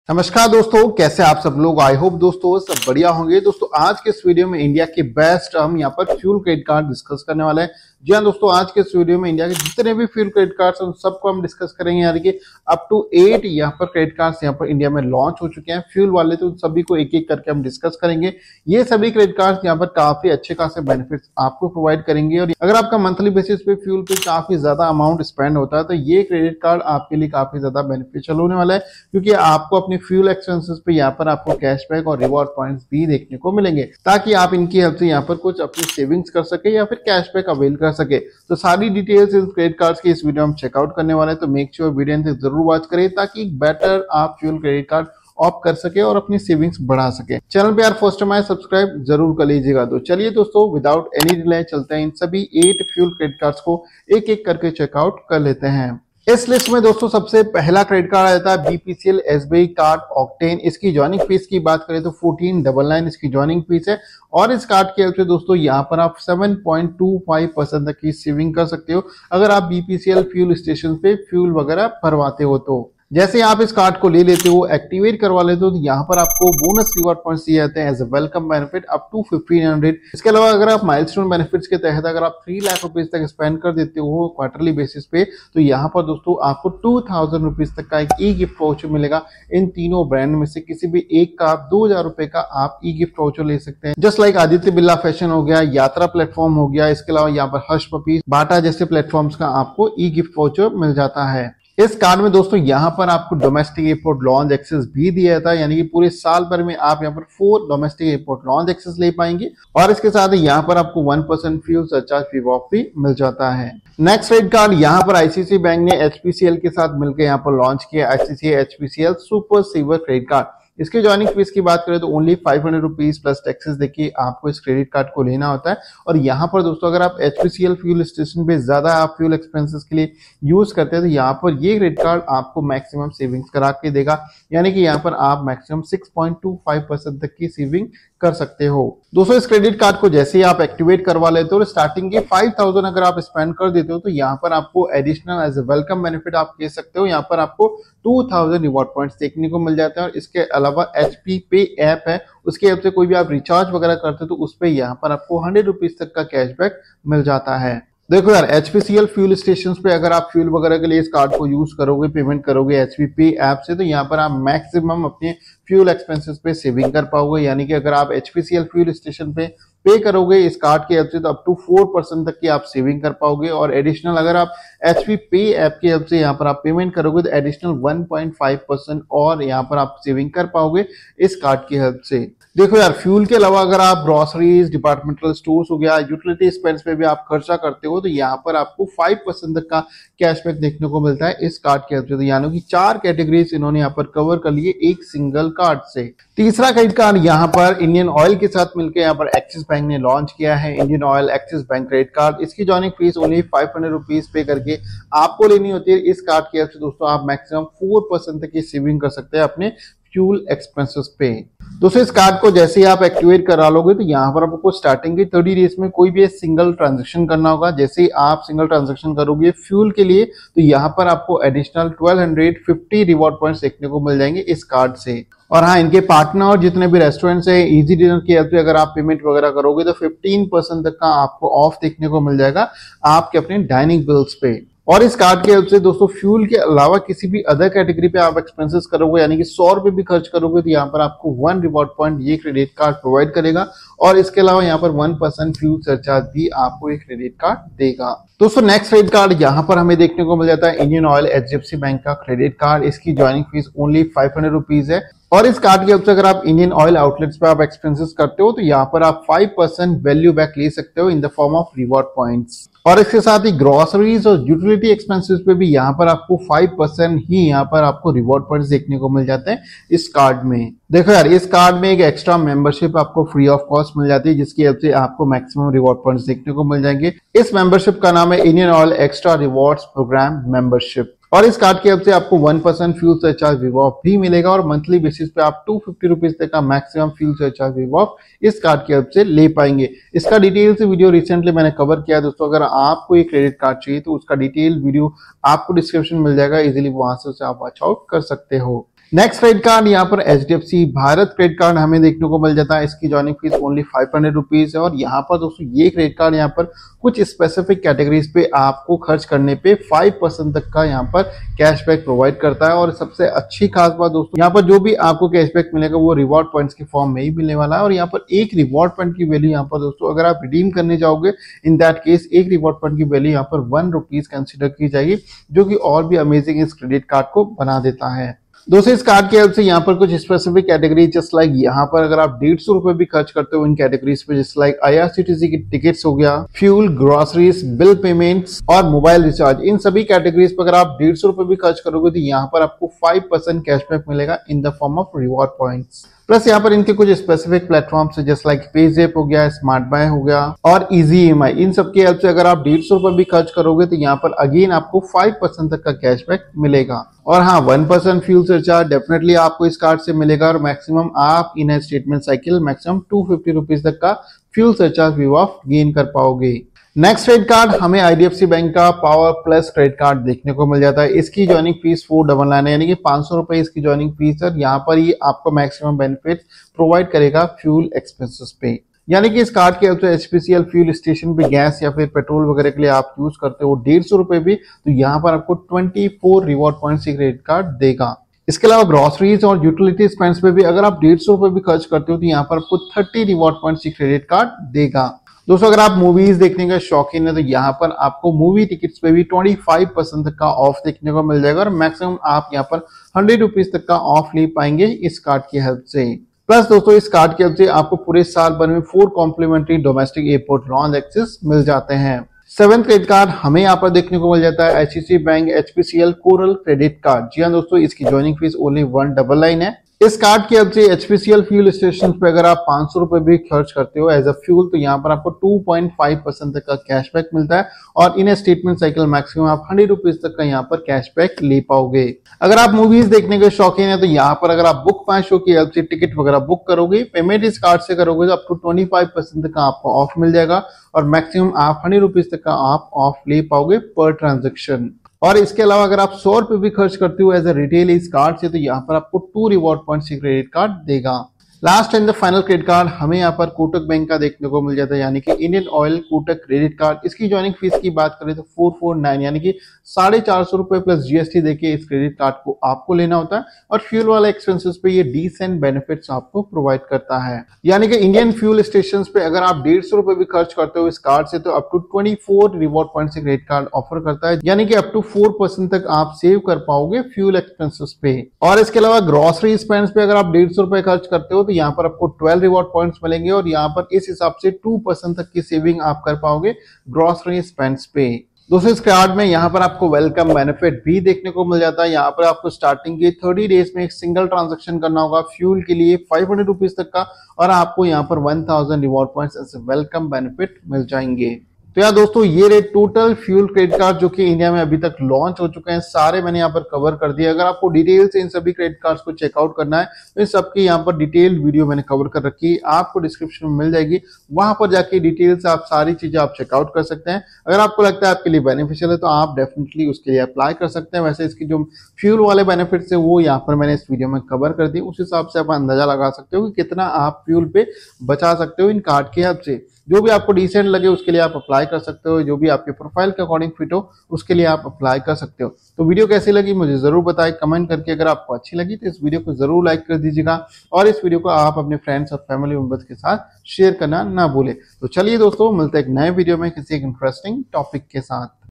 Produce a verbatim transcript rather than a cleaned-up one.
नमस्कार दोस्तों, कैसे आप सब लोग। आई होप दोस्तों सब बढ़िया होंगे। दोस्तों आज के इस वीडियो में इंडिया के बेस्ट हम यहाँ पर फ्यूल क्रेडिट कार्ड डिस्कस करने वाले हैं। जी हाँ दोस्तों, आज के इस वीडियो में इंडिया के जितने भी फ्यूल क्रेडिट कार्ड्स हैं उन सबको हम डिस्कस करेंगे। यानी कि अप टू एट यहाँ पर क्रेडिट कार्ड्स यहाँ पर इंडिया में लॉन्च हो चुके हैं फ्यूल वाले, तो उन सभी को एक एक करके हम डिस्कस करेंगे। ये सभी क्रेडिट कार्ड्स यहाँ पर काफी अच्छे खासे बेनिफिट्स आपको प्रोवाइड करेंगे। और अगर आपका मंथली बेसिस पे फ्यूल पे काफी ज्यादा अमाउंट स्पेंड होता है तो ये क्रेडिट कार्ड आपके लिए काफी ज्यादा बेनिफिशियल होने वाला है, क्योंकि आपको अपने फ्यूल एक्सपेंसेस पे यहाँ पर आपको कैशबैक और रिवॉर्ड पॉइंट्स भी देखने को मिलेंगे, ताकि आप इनकी हेल्प से यहाँ पर कुछ अपनी सेविंग्स कर सके या फिर कैशबैक अवेल कर सके। तो सारी डिटेल्स इस क्रेडिट कार्ड्स की इस वीडियो में चेकआउट करने वाले हैं, तो मेक श्योर वीडियो अंत तक जरूर वॉच करें ताकि बेटर आप फ्यूल क्रेडिट कार्ड ऑप्ट कर सके और अपनी सेविंग्स बढ़ा सके। चैनल पे यार फर्स्ट टाइम आए सब्सक्राइब जरूर कर लीजिएगा। तो चलिए दोस्तों, विदाउट एनी डिले चलते हैं, इन सभी एट फ्यूल क्रेडिट कार्ड्स को एक एक करके चेकआउट कर लेते हैं। इस लिस्ट में दोस्तों सबसे पहला क्रेडिट कार्ड आ जाता है बीपीसीएल एसबीआई कार्ड ऑक्टेन। इसकी जॉइनिंग फीस की बात करें तो फोर्टीन डबल नाइन इसकी जॉइनिंग फीस है। और इस कार्ड की हेल्प से दोस्तों यहाँ पर आप seven point two five percent तक की सेविंग कर सकते हो अगर आप बीपीसीएल फ्यूल स्टेशन पे फ्यूल वगैरह भरवाते हो। तो जैसे आप इस कार्ड को ले लेते हो, एक्टिवेट करवा लेते हो, तो यहाँ पर आपको बोनस रिवॉर्ड पॉइंट्स दिए जाते हैं as a welcome benefit up to fifteen hundred. इसके अलावा अगर आप माइलस्टोन बेनिफिट्स के तहत अगर आप थ्री लाख रुपीज तक स्पेंड कर देते हो क्वार्टरली बेसिस पे, तो यहाँ पर दोस्तों आपको टू थाउजेंड रुपीज तक का एक ई गिफ्ट वाउचर मिलेगा। इन तीनों ब्रांड में से किसी भी एक का आप दो हजार रुपए का आप ई गिफ्ट वाउचर ले सकते हैं। Just like Aditya Birla fashion हो गया, यात्रा प्लेटफॉर्म हो गया, इसके अलावा यहाँ पर हर्ष पपीज, बाटा जैसे प्लेटफॉर्म्स का आपको ई गिफ्ट वाउचर मिल जाता है। इस कार्ड में दोस्तों यहाँ पर आपको डोमेस्टिक एयरपोर्ट लॉन्च एक्सेस भी दिया जाता है, यानी कि पूरे साल भर में आप यहाँ पर four domestic airport lounge access ले पाएंगे। और इसके साथ ही यहाँ पर आपको one percent fuel surcharge free off भी मिल जाता है। नेक्स्ट क्रेडिट कार्ड यहाँ पर आईसीआईसीआई बैंक ने एचपीसीएल के साथ मिलकर यहाँ पर लॉन्च किया ICICI HPCL super saver credit card. इसके जॉइनिंग फीस की बात करें तो only five hundred rupees plus taxes देखिए आपको इस क्रेडिट कार्ड को लेना होता है। और यहाँ पर दोस्तों अगर आप एचपीसीएल फ्यूल स्टेशन पे ज्यादा आप फ्यूल एक्सपेंसेस के लिए यूज करते हैं तो यहाँ पर ये क्रेडिट कार्ड आपको मैक्सिमम सेविंग्स करा के देगा, यानी कि यहाँ पर आप maximum six point two five percent तक की सेविंग कर सकते हो। दोस्तों इस क्रेडिट कार्ड को जैसे ही आप एक्टिवेट करवा लेते हो, स्टार्टिंग के फाइव थाउजेंड अगर आप स्पेंड कर देते हो तो यहाँ पर आपको additional as a welcome benefit आप कह सकते हो, यहाँ पर आपको टू थाउजेंड रिवॉर्ड पॉइंट्स देखने को मिल जाते हैं। और इसके अलावा एचपी पे ऐप है, उसके ऐप से कोई भी आप रिचार्ज वगैरह करते हो तो उस पर यहाँ पर आपको हंड्रेड रुपीज तक का कैशबैक मिल जाता है। देखो यार, एचपीसीएल फ्यूल स्टेशंस पे अगर आप फ्यूल वगैरह के लिए इस कार्ड को यूज करोगे, पेमेंट करोगे एचपी पे ऐप से, तो यहाँ पर आप मैक्सिमम अपने फ्यूल एक्सपेंसेस पे सेविंग कर पाओगे। यानी कि अगर आप एचपीसीएल फ्यूल स्टेशन पे पे करोगे इस कार्ड की हेल्प से तो अप टू फोर परसेंट तक की आप सेविंग कर पाओगे। और एडिशनल अगर आप एचपी पे ऐप की हेल्प से यहाँ पर आप पेमेंट करोगे तो additional one point five percent और यहाँ पर आप सेविंग कर पाओगे इस कार्ड की हेल्प से। देखो यार, फ्यूल के अलावा अगर आप ग्रोसरीज, डिपार्टमेंटल स्टोर्स हो गया, यूटिलिटी स्पेंड्स पे भी आप खर्चा करते हो तो यहाँ पर आपको फाइव परसेंट तक का कैशबैक देखने को मिलता है इस कार्ड के हेल्प से। तो यानी कि चार कैटेगरीज इन्होंने यहाँ पर कवर कर लिए एक सिंगल कार्ड से। तीसरा क्रेडिट कार्ड यहाँ पर इंडियन ऑयल के साथ मिलकर यहाँ पर एक्सिस बैंक ने लॉन्च किया है, Indian Oil Axis Bank credit card. इसकी joining fees only five hundred rupees पे करके आपको लेनी होती है। इस कार्ड की हेल्प से दोस्तों आप मैक्सिमम फोर परसेंट तक की सेविंग कर सकते हैं अपने फ्यूल एक्सपेंसेस पे। दोस्तों इस कार्ड को जैसे ही आप एक्टिवेट करा लोगे तो यहाँ पर आपको स्टार्टिंग के थर्टी डेज में कोई भी सिंगल ट्रांजैक्शन करना होगा। जैसे ही आप सिंगल ट्रांजैक्शन करोगे फ्यूल के लिए तो यहाँ पर आपको additional twelve hundred fifty reward points देखने को मिल जाएंगे इस कार्ड से। और हाँ, इनके पार्टनर और जितने भी रेस्टोरेंट्स है, इजी डिनर की हेल्प से अगर आप पेमेंट वगैरह करोगे तो फिफ्टीन परसेंट तक का आपको ऑफ देखने को मिल जाएगा आपके अपने डाइनिंग बिल्स पे। और इस कार्ड के हेल्प से दोस्तों फ्यूल के अलावा किसी भी अदर कैटेगरी पे आप एक्सपेंसेस करोगे, यानी कि सौ रुपए भी खर्च करोगे तो यहाँ पर आपको वन रिवॉर्ड पॉइंट ये क्रेडिट कार्ड प्रोवाइड करेगा। और इसके अलावा यहाँ पर वन परसेंट फ्यूल सरचार्ज भी आपको एक क्रेडिट कार्ड देगा। दोस्तों नेक्स्ट क्रेडिट कार्ड यहाँ पर हमें देखने को मिल जाता है इंडियन ऑयल एचडीएफसी बैंक का क्रेडिट कार्ड। इसकी joining fees only five hundred rupees है। और इस कार्ड की हेल्प से अगर आप इंडियन ऑयल आउटलेट्स पे आप एक्सपेंसेस करते हो तो यहाँ पर आप फाइव परसेंट वैल्यू बैक ले सकते हो in the form of reward points. और इसके साथ ही ग्रोसरीज और यूटिलिटी एक्सपेंसेस पे भी यहाँ पर आपको फाइव परसेंट ही यहाँ पर आपको रिवॉर्ड पॉइंट्स देखने को मिल जाते हैं इस कार्ड में। देखो यार, इस कार्ड में एक एक्स्ट्रा मेंबरशिप आपको फ्री ऑफ कॉस्ट मिल जाती है, जिसकी हेल्प से आपको मैक्सिमम रिवॉर्ड पॉइंट्स देखने को मिल जाएंगे। इस मेंबरशिप का नाम है Indian Oil extra rewards program membership. और इस कार्ड की हेल्प से आपको one percent fuel surcharge reward भी मिलेगा और मंथली बेसिस पे आप टू फिफ्टी रुपीज तक का मैक्सिमम फ्यूल सरचार्ज रिवॉर्ड इस कार्ड की हेल्प से ले पाएंगे। इसका डिटेल से वीडियो रिसेंटली मैंने कवर किया है दोस्तों। अगर आपको ये क्रेडिट कार्ड चाहिए तो उसका डिटेल वीडियो आपको डिस्क्रिप्शन मिल जाएगा, इजीली वहां से उसे आप वॉच आउट कर सकते हो। नेक्स्ट क्रेडिट कार्ड यहाँ पर H D F C Bharat credit card हमें देखने को मिल जाता है। इसकी joining fees only five hundred rupees है और यहाँ पर दोस्तों ये क्रेडिट कार्ड यहाँ पर कुछ स्पेसिफिक कैटेगरीज पे आपको खर्च करने पे फाइव परसेंट तक का यहाँ पर कैशबैक प्रोवाइड करता है। और सबसे अच्छी खास बात दोस्तों, यहाँ पर जो भी आपको कैशबैक मिलेगा वो रिवॉर्ड पॉइंट्स के फॉर्म में ही मिलने वाला है। और यहाँ पर एक रिवॉर्ड पॉइंट की वैल्यू यहाँ पर दोस्तों अगर आप रिडीम करने जाओगे, इन दैट केस एक रिवॉर्ड पॉइंट की वैल्यू यहाँ पर वन रुपीज कंसिडर की जाएगी, जो कि और भी अमेजिंग इस क्रेडिट कार्ड को बना देता है। दोस्तों इस कार्ड की हेल्प से यहाँ पर कुछ स्पेसिफिक कैटेगरी जस्ट लाइक यहाँ पर अगर आप डेढ़ सौ रुपए भी खर्च करते हो इन कैटेगरीज पे, just like I R C T C की टिकट्स हो गया, फ्यूल, ग्रोसरीज, बिल पेमेंट्स और मोबाइल रिचार्ज, इन सभी कैटेगरीज पर अगर आप डेढ़ सौ रुपए भी खर्च करोगे तो यहाँ पर आपको फाइव परसेंट कैशबैक मिलेगा in the form of reward points. Plus यहाँ पर इनके कुछ स्पेसिफिक प्लेटफॉर्म्स है जस्ट लाइक पेजेप हो गया, स्मार्ट बाय हो गया और इजी ई एम आई, इन सब की हेल्प से अगर आप डेढ़ सौ रुपए भी खर्च करोगे तो यहाँ पर अगेन आपको फाइव परसेंट तक का कैशबैक मिलेगा। और हाँ, one percent fuel surcharge definitely आपको इस कार्ड से मिलेगा और मैक्सिमम आप in statement cycle maximum two fifty rupees तक का fuel surcharge waive off gain कर पाओगे। नेक्स्ट क्रेडिट कार्ड हमें I D F C bank का पावर प्लस क्रेडिट कार्ड देखने को मिल जाता है। इसकी joining fee four double nine है, यानी कि पांच सौ रुपए इसकी जॉइनिंग फीस है। यहाँ पर ये आपको मैक्सिमम बेनिफिट प्रोवाइड करेगा फ्यूल एक्सपेंसेस पे, यानी कि इस कार्ड के हेल्प से H P C L fuel station पे गैस या फिर पेट्रोल वगैरह के लिए आप यूज करते हो डेढ़ सौ रुपए भी, तो यहाँ पर आपको ट्वेंटी फोर रिवॉर्ड पॉइंट्स की क्रेडिट कार्ड देगा। इसके अलावा ग्रोसरीज और यूटिलिटी स्पेंड्स पे भी अगर आप डेढ़ सौ रुपए भी खर्च करते हो तो यहाँ पर आपको थर्टी रिवॉर्ड पॉइंट्स की क्रेडिट कार्ड देगा। दोस्तों अगर आप मूवीज देखने का शौकीन है तो यहाँ पर आपको मूवी टिकट्स पे भी पच्चीस परसेंट तक का ऑफ देखने को मिल जाएगा और मैक्सिमम आप यहाँ पर हंड्रेड रुपीज तक का ऑफ ले पाएंगे इस कार्ड की हेल्प से। प्लस दोस्तों इस कार्ड की हेल्प से आपको पूरे साल भर में four complimentary domestic airport lounge access मिल जाते हैं। सेवेंथ क्रेडिट कार्ड हमें यहाँ पर देखने को मिल जाता है H D F C bank H P C L coral credit card. जी हाँ दोस्तों, इसकी joining fees only one double nine है। इस कार्ड की हेल्प से H P C L fuel station पे अगर आप पांच सौ रुपए भी खर्च करते हो एज अ फ्यूल तो यहाँ पर आपको टू पॉइंट फाइव परसेंट तक का कैशबैक मिलता है और इन स्टेटमेंट साइकिल मैक्सिमम आप हंड्रेड रुपीज तक का यहाँ पर कैशबैक ले पाओगे। अगर आप मूवीज देखने के शौकीन है तो यहाँ पर अगर आप बुक माई शो की हेल्प से टिकट वगैरह बुक करोगे, पेमेंट इस कार्ड से करोगे तो up to twenty five percent तक का आपको ऑफ मिल जाएगा और मैक्सिमम आप हंड्रेड रुपीज तक का आप ऑफ ले पाओगे पर ट्रांजेक्शन। और इसके अलावा अगर आप सौ रुपए भी खर्च करते हो एज अ रिटेल इस कार्ड से तो यहाँ पर आपको टू रिवॉर्ड पॉइंट्स की क्रेडिट कार्ड देगा। Last and the final credit card हमें यहाँ पर कोटक बैंक का देखने को मिल जाता है, यानी कि Indian oil Kotak credit card. इसकी जॉइनिंग फीस की बात करें तो फोर फोर नाइन यानी कि साढ़े चार सौ रुपए प्लस जी एस टी देके इस क्रेडिट कार्ड को आपको लेना होता है और फ्यूल वाले एक्सपेंसेस पे ये डिसेंट बेनिफिट्स आपको प्रोवाइड करता है। यानी कि इंडियन फ्यूल स्टेशन पे अगर आप डेढ़ सौ रुपए भी खर्च करते हो इस कार्ड से तो up to twenty four reward point से क्रेडिट कार्ड ऑफर करता है, यानी कि अप टू फोर परसेंट तक आप सेव कर पाओगे फ्यूल एक्सपेंसेस पे। और इसके अलावा ग्रोसरी स्पेंड्स पे अगर आप डेढ़ सौ रुपए खर्च करते हो तो यहाँ पर आपको ट्वेल्व रिवॉर्ड पॉइंट्स मिलेंगे और यहाँ पर इस हिसाब से टू परसेंट तक की सेविंग आप कर पाओगे ग्रोसरी स्पेंड्स पे। दोस्तों इस कार्ड में यहाँ पर आपको वेलकम बेनिफिट भी देखने को मिल जाता है। यहाँ पर आपको स्टार्टिंग के थर्टी डेज में एक सिंगल ट्रांजैक्शन करना होगा फ्यूल के लिए फाइव हंड्रेड रुपीज तक का और आपको यहाँ पर वन थाउजेंड रिवॉर्ड पॉइंट्स ऐसे वेलकम बेनिफिट मिल जाएंगे। तो यार दोस्तों ये रहे टोटल फ्यूल क्रेडिट कार्ड जो कि इंडिया में अभी तक लॉन्च हो चुके हैं, सारे मैंने यहाँ पर कवर कर दिए। अगर आपको डिटेल से इन सभी क्रेडिट कार्ड्स को चेकआउट करना है तो इन सबकी यहाँ पर डिटेल वीडियो मैंने कवर कर रखी है, आपको डिस्क्रिप्शन में मिल जाएगी, वहां पर जाके डिटेल से आप सारी चीजें आप चेकआउट कर सकते हैं। अगर आपको लगता है आपके लिए बेनिफिशियल है तो आप डेफिनेटली उसके लिए अप्लाई कर सकते हैं। वैसे इसकी जो फ्यूल वाले बेनिफिट्स है वो यहाँ पर मैंने इस वीडियो में कवर कर दी, उस हिसाब से आप अंदाजा लगा सकते हो कि कितना आप फ्यूल पे बचा सकते हो इन कार्ड की हेल्प से। जो भी आपको डिसेंट लगे उसके लिए आप अप्लाई कर सकते हो, जो भी आपके प्रोफाइल के अकॉर्डिंग फिट हो उसके लिए आप अप्लाई कर सकते हो। तो वीडियो कैसी लगी मुझे जरूर बताएं कमेंट करके। अगर आपको अच्छी लगी तो इस वीडियो को जरूर लाइक कर दीजिएगा और इस वीडियो को आप अपने फ्रेंड्स और फैमिली मेंबर्स के साथ शेयर करना ना भूलें। तो चलिए दोस्तों मिलते हैं एक नए वीडियो में किसी एक इंटरेस्टिंग टॉपिक के साथ।